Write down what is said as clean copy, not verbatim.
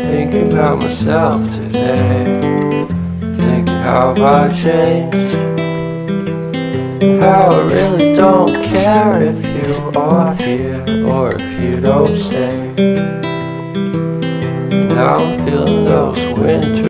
Thinking about myself today, thinking how I changed, how I really don't care if you are here or if you don't stay. Now I'm feeling those winter